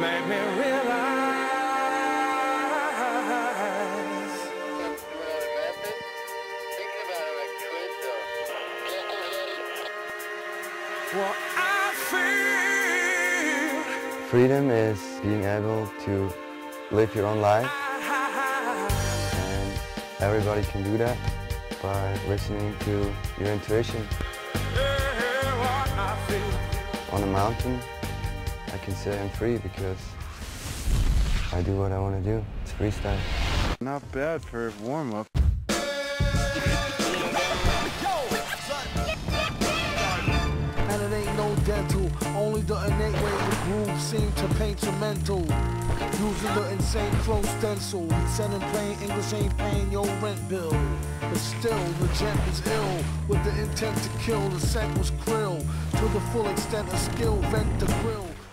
made me realize. What I feel. Freedom is being able to live your own life, and everybody can do that by listening to your intuition. On a mountain, I can say I'm free because I do what I want to do. It's freestyle. Not bad for warm-up. And it ain't no dental, only the innate way the groove seem to paint your mental. Using the insane flow stencil, said in plain English ain't paying your rent bill. But still, the gent is ill, with the intent to kill. The scent was krill, to the full extent of skill, vent the grill.